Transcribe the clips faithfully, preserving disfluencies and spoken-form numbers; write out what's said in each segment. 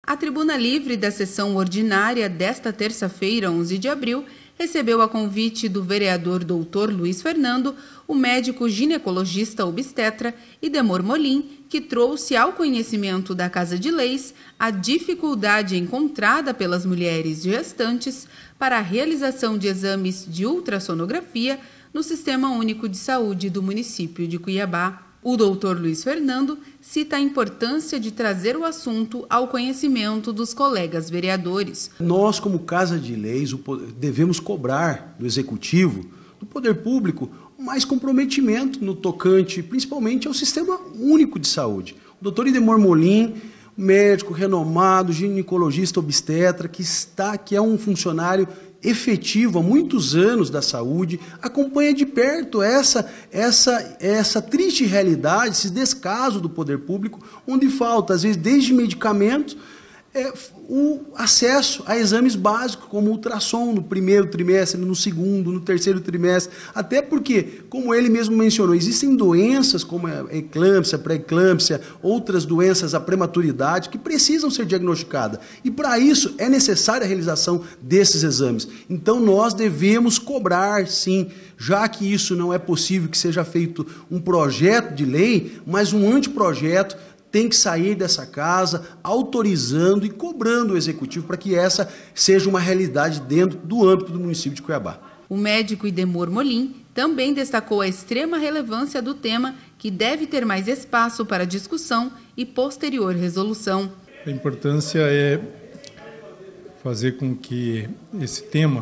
A tribuna livre da sessão ordinária desta terça-feira, onze de abril, recebeu a convite do vereador doutor Luiz Fernando, o médico ginecologista obstetra Idemor Molim, que trouxe ao conhecimento da Casa de Leis a dificuldade encontrada pelas mulheres gestantes para a realização de exames de ultrassonografia no Sistema Único de Saúde do município de Cuiabá. O doutor Luiz Fernando cita a importância de trazer o assunto ao conhecimento dos colegas vereadores. Nós, como Casa de Leis, devemos cobrar do Executivo, do Poder Público, mais comprometimento no tocante, principalmente ao Sistema Único de Saúde. O doutor Idemor Molim, médico renomado, ginecologista obstetra, que, está, que é um funcionário efetivo há muitos anos da saúde, acompanha de perto essa, essa, essa triste realidade, esse descaso do poder público, onde falta, às vezes, desde medicamentos, é, o acesso a exames básicos, como ultrassom no primeiro trimestre, no segundo, no terceiro trimestre, até porque, como ele mesmo mencionou, existem doenças como a eclâmpsia, pré-eclâmpsia, outras doenças, a prematuridade, que precisam ser diagnosticadas. E para isso é necessária a realização desses exames. Então nós devemos cobrar, sim, já que isso não é possível que seja feito um projeto de lei, mas um anteprojeto tem que sair dessa casa autorizando e cobrando o Executivo para que essa seja uma realidade dentro do âmbito do município de Cuiabá. O médico Idemor Molim também destacou a extrema relevância do tema, que deve ter mais espaço para discussão e posterior resolução. A importância é fazer com que esse tema,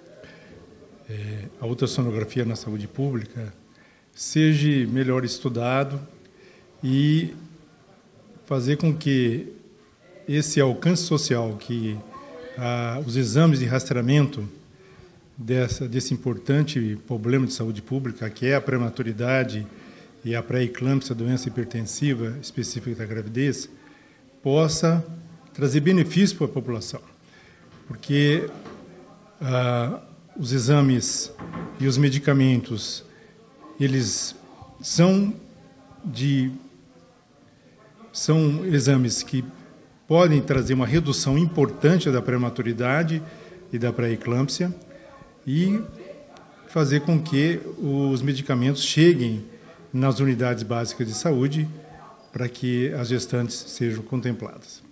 é, a ultrassonografia na saúde pública, seja melhor estudado e fazer com que esse alcance social, que ah, os exames de rastreamento dessa, desse importante problema de saúde pública, que é a prematuridade e a pré-eclâmpsia, doença hipertensiva específica da gravidez, possa trazer benefício para a população. Porque ah, os exames e os medicamentos, eles são de São exames que podem trazer uma redução importante da prematuridade e da pré-eclâmpsia e fazer com que os medicamentos cheguem nas unidades básicas de saúde para que as gestantes sejam contempladas.